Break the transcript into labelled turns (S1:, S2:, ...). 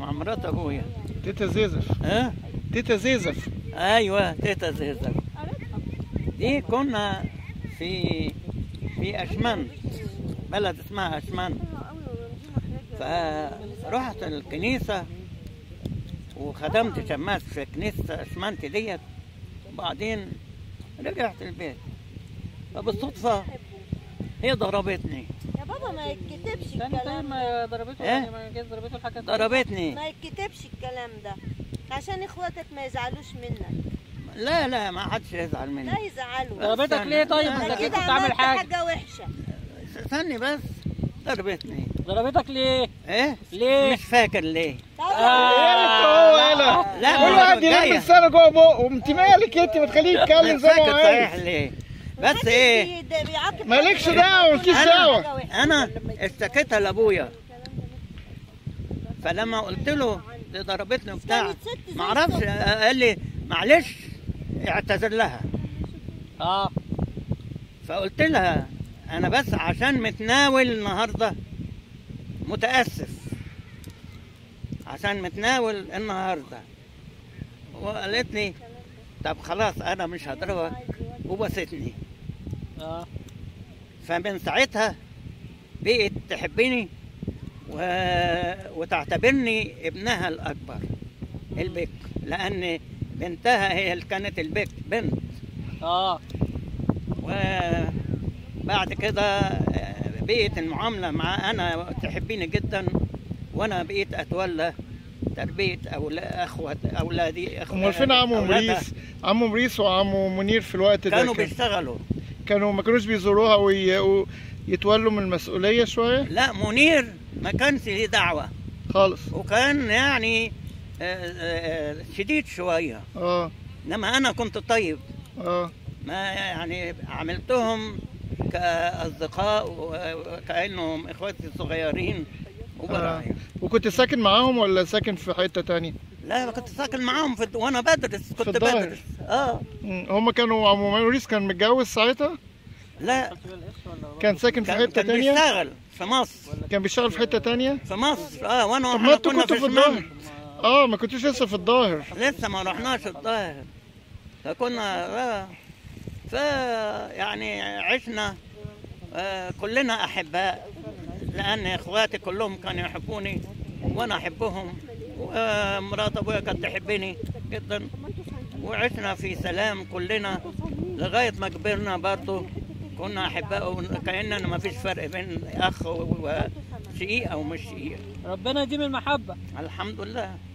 S1: مع مرات ابويا.
S2: تيتا زيزف.
S1: ها؟
S2: تيتا زيزف.
S1: ايوه تيتا زيزف. دي كنا في اشمنت، بلد اسمها اشمنت. فرحت الكنيسة وخدمت شماس في كنيسة اشمنت ديت، وبعدين رجعت البيت، فبالصدفة هي ضربتني.
S3: يا بابا ما يتكتبش الكلام
S4: ما ضربته يعني ما جت ضربته الحاجة
S1: ضربتني.
S3: ما يتكتبش الكلام ده عشان اخواتك ما يزعلوش منك.
S1: لا ما حدش يزعل مني.
S3: لا يزعلوا.
S4: ضربتك ليه طيب؟ انت
S3: اكيد
S4: كنت عامل
S3: عملت
S4: حاجة
S3: حاجة وحشة.
S1: استني بس. ضربتني.
S4: ضربتك ليه؟
S1: ايه؟
S4: ليه؟
S1: مش فاكر ليه.
S2: لا كل واحد يلم لسانه جوه بقه، انت مالك انت؟ ما تخليه يتكلم زي ما هو
S1: صحيح
S2: عايز.
S1: ليه؟ بس ايه؟
S2: مالكش دعوه، مالكيش دعوه.
S1: انا اشتكيتها لابويا، فلما قلت له دي ضربتني وبتاع ما اعرفش، قال لي معلش اعتذر لها. فقلت لها انا بس عشان متناول النهارده، متاسف عشان متناول النهارده. وقالت لي طب خلاص انا مش هضربك، وبستني. فمن ساعتها بقت تحبني وتعتبرني ابنها الاكبر البكر، لان بنتها هي اللي كانت البكر بنت. وبعد كده بقيت المعامله مع انا تحبيني جدا، وانا بقيت اتولى تربيه اولادي.
S2: امال فين عمو مريس؟ عمو مريس وعمو منير في الوقت ده
S1: كانوا بيشتغلوا.
S2: ما كانوش بيزوروها ويتولوا من المسؤوليه شويه؟
S1: لا منير ما كانش ليه دعوه
S2: خالص،
S1: وكان يعني شديد شويه. انما انا كنت طيب. ما يعني عملتهم كاصدقاء وكانهم اخواتي الصغيرين وبرايا.
S2: وكنت ساكن معاهم ولا ساكن في حته تانية؟
S1: لا كنت ساكن معاهم وانا بدرس، كنت بدرس.
S2: هم كانوا عمو مريس كان متجوز ساعتها؟
S1: لا
S2: كان ساكن في حته تانية؟
S1: كان بيشتغل في مصر.
S2: كان بيشتغل في حته تانية؟
S1: في مصر. وانا
S2: طب ما انتوا
S1: كنا
S2: كنتوا في الظاهر. ما كنتوش لسه في الظاهر.
S1: لسه ما رحناش الظاهر. فكنا يعني عشنا كلنا احباء، لان اخواتي كلهم كانوا يحبوني وانا احبهم، ومرات ابويا كانت تحبني جدا، وعشنا في سلام كلنا لغايه ما كبرنا. برضه كنا احباء، كاننا ما فيش فرق بين اخ وشقيق او مش شقيق.
S4: ربنا يديم المحبه.
S1: الحمد لله.